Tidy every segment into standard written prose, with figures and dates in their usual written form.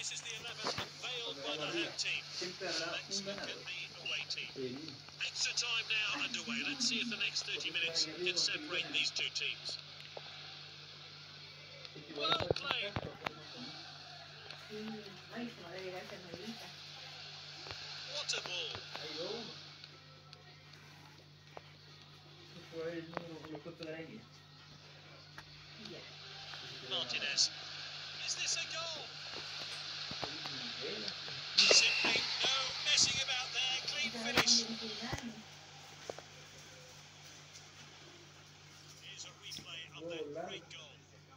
This is the 11th unveiled by the home team. Let's look at the away team. Extra time now underway. Let's see if the next 30 minutes can separate these two teams. Well played. What a ball. Martinez. Is this a goal? Simply no messing about there. Clean finish. Here's a replay of that great goal.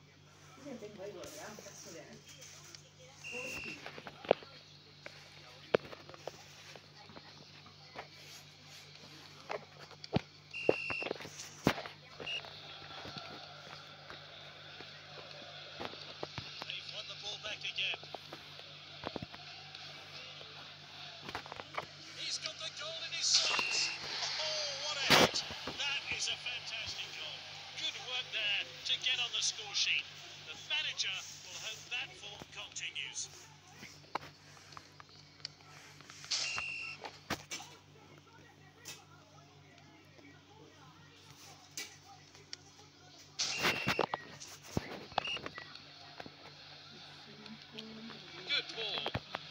They've won the ball back again. He's got the goal in his sights. Oh, what a hit. That is a fantastic goal. Good work there to get on the score sheet. The manager will hope that form continues. Good ball.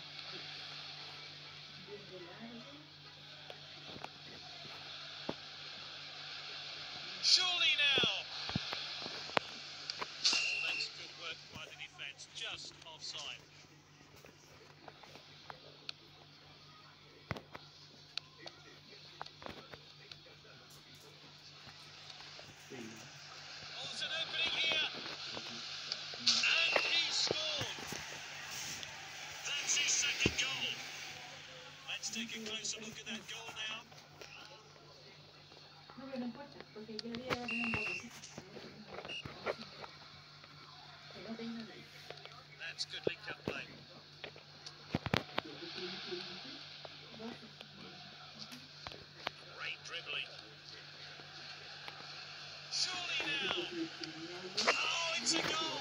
Surely now. Oh, that's good work by the defence. Just offside. Oh, there's an opening here. And he scored. That's his second goal. Let's take a closer look at that goal now. That's good link-up play. Great dribbling. Surely now. Oh, it's a goal.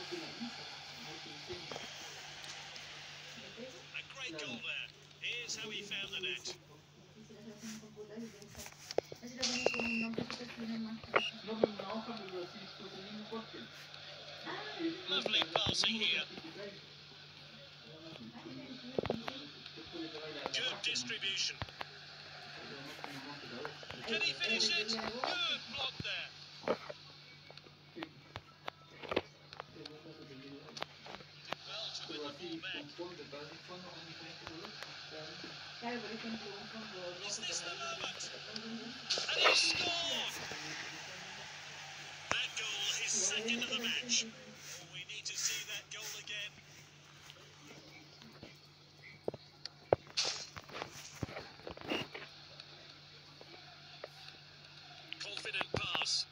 A great goal there. Here's how he found the net. Lovely passing here. Good distribution. Can he finish it? Good block there. Did well to win the ball back. Is this the moment? And he scored! That goal is second of the match. We need to see that goal again. Confident pass.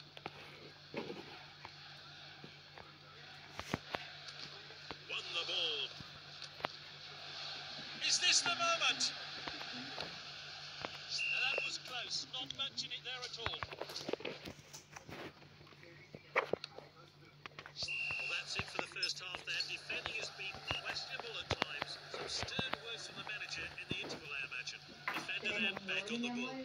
Won the ball. Is this the moment? That was close, not much in it there at all. Well, that's it for the first half there. Defending has been questionable at times. Some stern words from the manager in the interval, I imagine. Defender then back on the ball.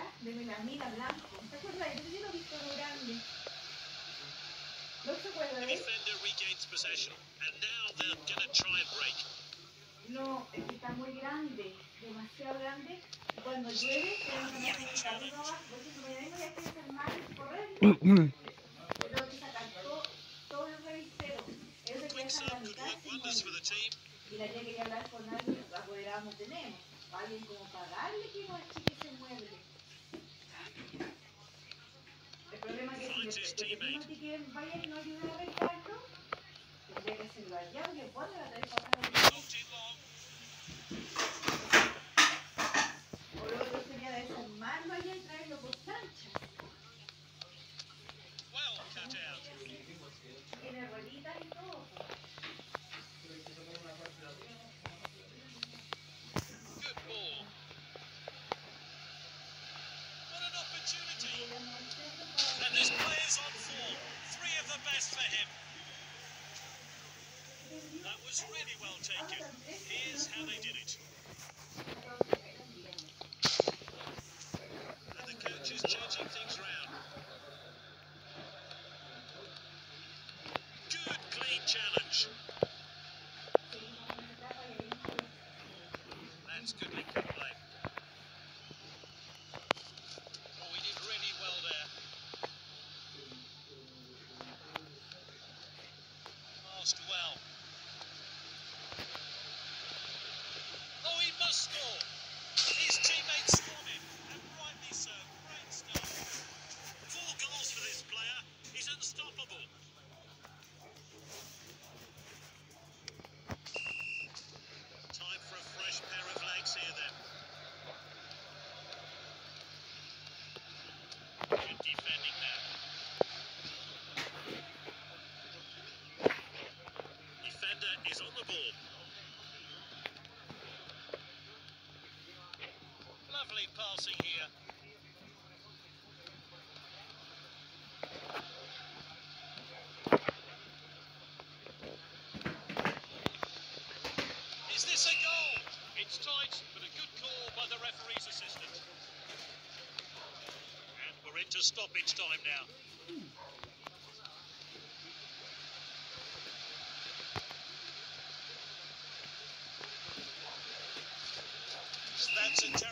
The defender regains possession, and now they're going to try and break. No, es que está muy grande, demasiado grande. Y cuando llueve, tenemos que arriba abajo. Porque como ya ya que hacer mal y correr, pero que sacar todo el revisero. Es de que dejan la mitad sin mueble. Y la niña quería hablar con alguien, apoderamos tenemos. Alguien como pagarle que no achique ese mueble. El problema es que si no te quieren, vayan y no ayuden a arreglarlo, tendría que hacerlo allá, porque pone la tarea para acá. O lo otro sería desarmarlo allá y traerlo por plancha. Tiene rueditas y todo. Good ball. What an opportunity. And this player's on form. 3 of the best for him. That was really well taken. Here's how they did it. And the coach is changing things round. Good, clean challenge. That's good link of play. Oh, he did really well there. Passed well. Oh, he must score. His teammates scored him, and rightly so. Great stuff. 4 goals for this player. He's unstoppable. Time for a fresh pair of legs here then. Good defending there. Defender is on the ball. Lovely passing here. Is this a goal? It's tight, but a good call by the referee's assistant. And we're into stoppage time now. That's a